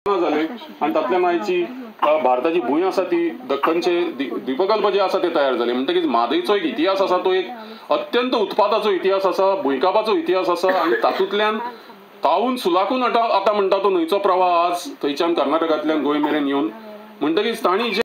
झाले आणि तातल्या मायची भारताची भूंय आसा ती दख्खनचे द्वीपकल्प जे आसा ते तयार झाले म्हणटकीच म्हादयचो एक इतिहास आसा तो एक अत्यंत उत्पादाचो इतिहास आसा भुंयकापाचो इतिहास आसा आणि तातूंतल्यान तावून सुलाखून आता म्हणटा तो न्हंयचो प्रवाह आज थंयच्यान कर्नाटकांतल्यान गोंय मेरेन येवन म्हणटकीच तांणी